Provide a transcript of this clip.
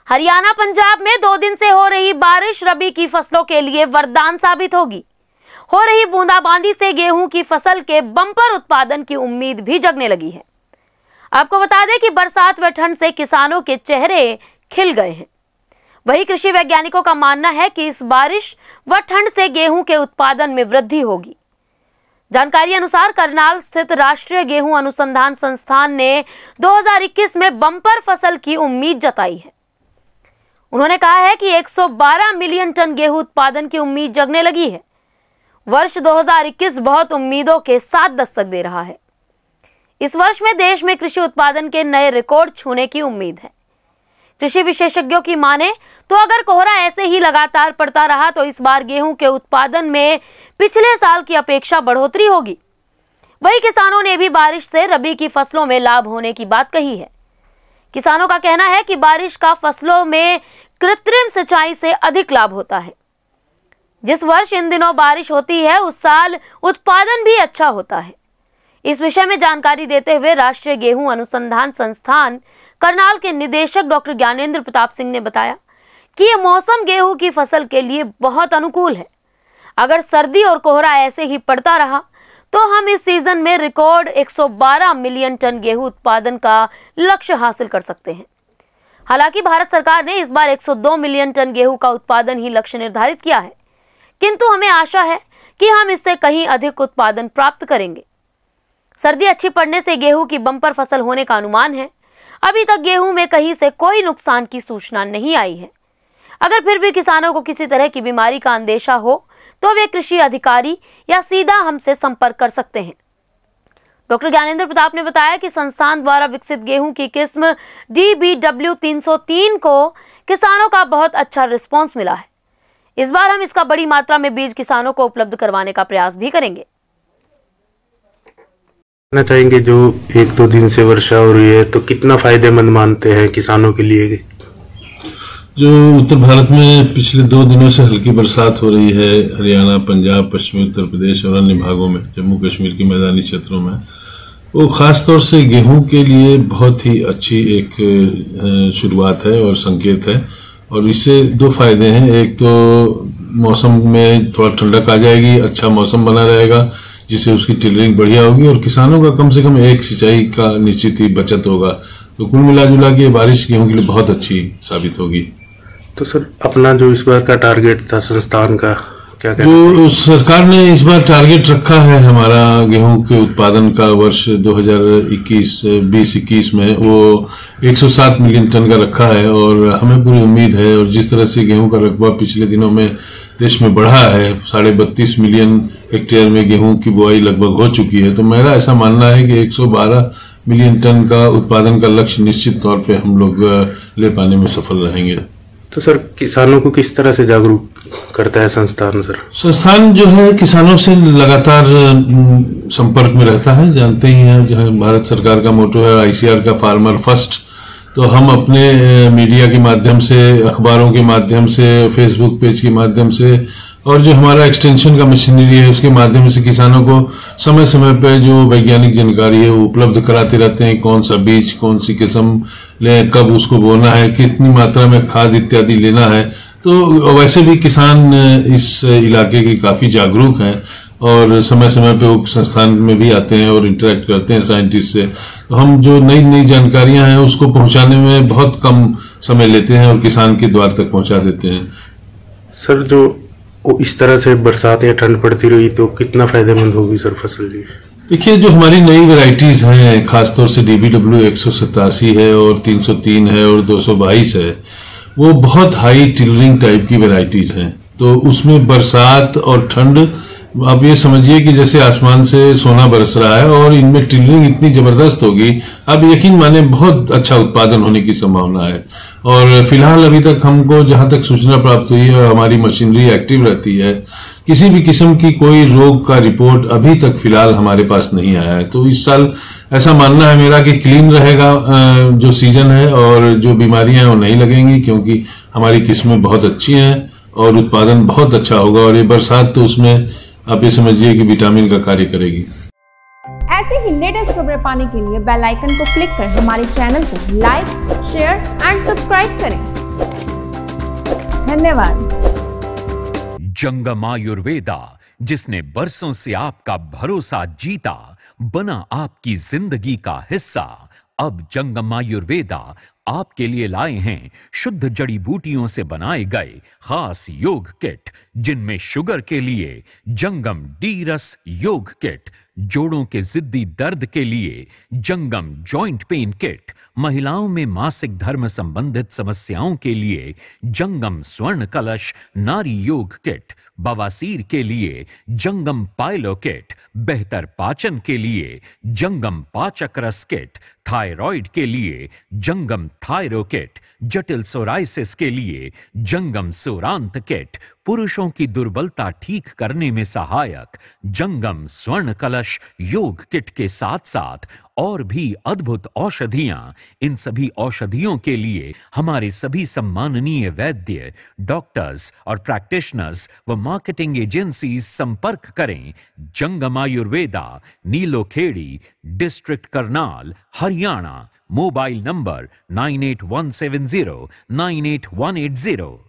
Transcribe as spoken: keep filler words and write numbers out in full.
हरियाणा पंजाब में दो दिन से हो रही बारिश रबी की फसलों के लिए वरदान साबित होगी। हो रही बूंदाबांदी से गेहूं की फसल के बम्पर उत्पादन की उम्मीद भी जगने लगी है। आपको बता दें कि बरसात व ठंड से किसानों के चेहरे खिल गए हैं। वहीं कृषि वैज्ञानिकों का मानना है कि इस बारिश व ठंड से गेहूं के उत्पादन में वृद्धि होगी। जानकारी अनुसार करनाल स्थित राष्ट्रीय गेहूं अनुसंधान संस्थान ने दो हज़ार इक्कीस में बम्पर फसल की उम्मीद जताई है। उन्होंने कहा है कि एक सौ बारह मिलियन टन गेहूं उत्पादन की उम्मीद जगने लगी है। वर्ष दो हज़ार इक्कीस बहुत उम्मीदों के साथ दस्तक दे रहा है। इस वर्ष में देश में कृषि उत्पादन के नए रिकॉर्ड छूने की उम्मीद है। कृषि विशेषज्ञों की माने तो अगर कोहरा ऐसे ही लगातार पड़ता रहा तो इस बार गेहूं के उत्पादन में पिछले साल की अपेक्षा बढ़ोतरी होगी। वहीं किसानों ने भी बारिश से रबी की फसलों में लाभ होने की बात कही है। किसानों का कहना है कि बारिश का फसलों में कृत्रिम सिंचाई से अधिक लाभ होता है। जिस वर्ष इन दिनों बारिश होती है उस साल उत्पादन भी अच्छा होता है। इस विषय में जानकारी देते हुए राष्ट्रीय गेहूं अनुसंधान संस्थान करनाल के निदेशक डॉक्टर ज्ञानेंद्र प्रताप सिंह ने बताया कि यह मौसम गेहूं की फसल के लिए बहुत अनुकूल है। अगर सर्दी और कोहरा ऐसे ही पड़ता रहा तो हम इस सीजन में रिकॉर्ड एक सौ बारह मिलियन टन गेहूं उत्पादन का लक्ष्य हासिल कर सकते हैं। हालांकि भारत सरकार ने इस बार एक सौ दो मिलियन टन गेहूं का उत्पादन ही लक्ष्य निर्धारित किया है, किंतु हमें आशा है कि हम इससे कहीं अधिक उत्पादन प्राप्त करेंगे। सर्दी अच्छी पड़ने से गेहूं की बम्पर फसल होने का अनुमान है। अभी तक गेहूं में कहीं से कोई नुकसान की सूचना नहीं आई है। अगर फिर भी किसानों को किसी तरह की बीमारी का अंदेशा हो तो वे कृषि अधिकारी या सीधा हमसे संपर्क कर सकते हैं। डॉक्टर ज्ञानेंद्र प्रताप ने बताया कि संस्थान द्वारा विकसित गेहूं की किस्म डी बी डब्ल्यू तीन सौ तीन को किसानों का बहुत अच्छा रिस्पांस मिला है। इस बार हम इसका बड़ी मात्रा में बीज किसानों को उपलब्ध करवाने का प्रयास भी करेंगे। कहना चाहेंगे जो एक दो दिन से वर्षा हो रही है तो कितना फायदेमंद मानते हैं किसानों के लिए? जो उत्तर भारत में पिछले दो दिनों से हल्की बरसात हो रही है, हरियाणा, पंजाब, पश्चिमी उत्तर प्रदेश और अन्य भागों में, जम्मू कश्मीर के मैदानी क्षेत्रों में, वो खास तौर से गेहूं के लिए बहुत ही अच्छी एक शुरुआत है और संकेत है। और इससे दो फायदे हैं। एक तो मौसम में थोड़ा ठंडक आ जाएगी, अच्छा मौसम बना रहेगा जिससे उसकी टिलरिंग बढ़िया होगी और किसानों का कम से कम एक सिंचाई का निश्चित ही बचत होगा। तो कुल मिला जुला के बारिश गेहूं के लिए बहुत अच्छी साबित होगी। तो सर अपना जो इस बार का टारगेट था संस्थान का क्या क्या जो सरकार ने इस बार टारगेट रखा है हमारा गेहूं के उत्पादन का वर्ष दो हज़ार इक्कीस बीस इक्कीस में, वो एक सौ सात मिलियन टन का रखा है और हमें पूरी उम्मीद है। और जिस तरह से गेहूं का रकबा पिछले दिनों में देश में बढ़ा है, साढ़े बत्तीस मिलियन हेक्टेयर में गेहूं की बुआई लगभग हो चुकी है, तो मेरा ऐसा मानना है कि एक सौ बारह मिलियन टन का उत्पादन का लक्ष्य निश्चित तौर पे हम लोग ले पाने में सफल रहेंगे। तो सर किसानों को किस तरह से जागरूक करता है संस्थान? सर संस्थान जो है किसानों से लगातार संपर्क में रहता है। जानते ही हैं जो है भारत सरकार का मोटो है आईसीआर का फार्मर फर्स्ट। तो हम अपने मीडिया के माध्यम से, अखबारों के माध्यम से, फेसबुक पेज के माध्यम से और जो हमारा एक्सटेंशन का मशीनरी है उसके माध्यम से किसानों को समय समय पर जो वैज्ञानिक जानकारी है वो उपलब्ध कराते रहते हैं। कौन सा बीज, कौन सी किस्म लें, कब उसको बोना है, कितनी मात्रा में खाद इत्यादि लेना है। तो वैसे भी किसान इस इलाके के काफी जागरूक हैं और समय समय पे वो संस्थान में भी आते हैं और इंटरेक्ट करते हैं साइंटिस्ट से। तो हम जो नई नई जानकारियां हैं उसको पहुंचाने में बहुत कम समय लेते हैं और किसान के द्वार तक पहुंचा देते हैं। सर जो इस तरह से बरसात या ठंड पड़ती रही तो कितना फायदेमंद होगी सर फसल जी? देखिए जो हमारी नई वैरायटीज हैं, खासतौर से डी बी डब्ल्यू एक सौ सतासी है और तीन सौ तीन है और दो सौ बाईस है, वो बहुत हाई टिलरिंग टाइप की वैरायटीज हैं। तो उसमें बरसात और ठंड, अब ये समझिए कि जैसे आसमान से सोना बरस रहा है और इनमें टिलरिंग इतनी जबरदस्त होगी, अब यकीन माने बहुत अच्छा उत्पादन होने की संभावना है। और फिलहाल अभी तक हमको जहां तक सूचना प्राप्त हुई है, हमारी मशीनरी एक्टिव रहती है, किसी भी किस्म की कोई रोग का रिपोर्ट अभी तक फिलहाल हमारे पास नहीं आया है। तो इस साल ऐसा मानना है मेरा कि क्लीन रहेगा जो सीजन है और जो बीमारियां हैं वो नहीं लगेंगी, क्योंकि हमारी किस्में बहुत अच्छी हैं और उत्पादन बहुत अच्छा होगा। और ये बरसात तो उसमें आप ये समझिए कि विटामिन का कार्य करेगी। ऐसे ही लेटेस्ट खबरें पाने के लिए बेल आइकन को क्लिक कर हमारे चैनल को लाइक, शेयर एंड सब्सक्राइब करें। धन्यवाद। जंगम आयुर्वेदा, जिसने बरसों से आपका भरोसा जीता, बना आपकी जिंदगी का हिस्सा। अब जंगम आयुर्वेदा आपके लिए लाए हैं शुद्ध जड़ी बूटियों से बनाए गए खास योग किट, जिनमें शुगर के लिए जंगम डी रस योग किट, जोड़ों के जिद्दी दर्द के लिए जंगम जॉइंट पेन किट, महिलाओं में मासिक धर्म संबंधित समस्याओं के लिए जंगम स्वर्ण कलश नारी योग किट, बवासीर के लिए जंगम पाइलो किट, बेहतर पाचन के लिए जंगम पाचक रस किट, थायराइड के लिए जंगम थायरो किट, जटिल सोराइसिस के लिए जंगम सोरांत किट, पुरुषों की दुर्बलता ठीक करने में सहायक जंगम स्वर्ण कलश योग किट के साथ साथ और भी अद्भुत औषधियां। इन सभी औषधियों के लिए हमारे सभी सम्माननीय वैद्य, डॉक्टर्स और प्रैक्टिशनर्स व मार्केटिंग एजेंसीज संपर्क करें। Jangam Ayurveda, Nilokheri, district Karnal, Haryana. Mobile number nine eight one seven zero nine eight one eight zero.